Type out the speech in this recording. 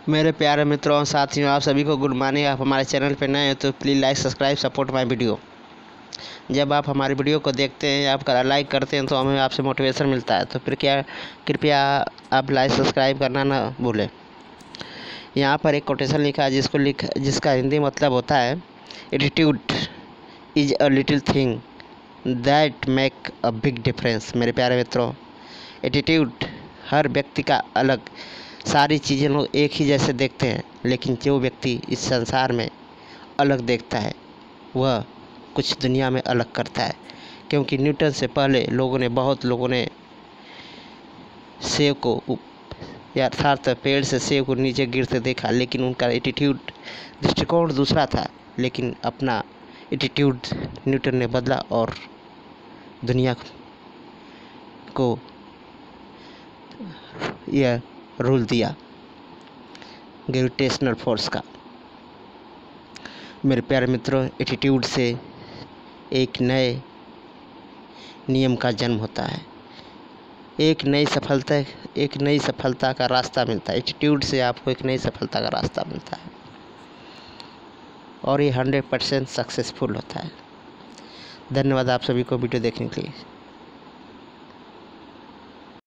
मेरे प्यारे मित्रों और साथियों, आप सभी को गुड मॉर्निंग। आप हमारे चैनल पर नए हैं तो please like subscribe support my video. जब आप हमारी वीडियो को देखते हैं, आप लाइक करते हैं तो हमें आपसे मोटिवेशन मिलता है। तो फिर कृपया आप लाइक सब्सक्राइब करना ना भूलें। यहाँ पर एक कोटेशन लिखा है जिसका हिंदी मतलब होता है, attitude is a little thing that make a big difference. मेरे प्यारे मित्रों, एटीट्यूड हर व्यक्ति का अलग, सारी चीज़ें लोग एक ही जैसे देखते हैं, लेकिन जो व्यक्ति इस संसार में अलग देखता है वह कुछ दुनिया में अलग करता है। क्योंकि न्यूटन से पहले बहुत लोगों ने सेब को या अर्थात पेड़ से सेब को नीचे गिरते देखा, लेकिन उनका एटीट्यूड दृष्टिकोण दूसरा था। लेकिन अपना एटीट्यूड न्यूटन ने बदला और दुनिया को यह रूल दिया ग्रेविटेशनल फोर्स का। मेरे प्यारे मित्रों, एटीट्यूड से एक नए नियम का जन्म होता है, एक नई सफलता का रास्ता मिलता है। एटीट्यूड से आपको एक नई सफलता का रास्ता मिलता है और ये 100% सक्सेसफुल होता है। धन्यवाद आप सभी को वीडियो देखने के लिए।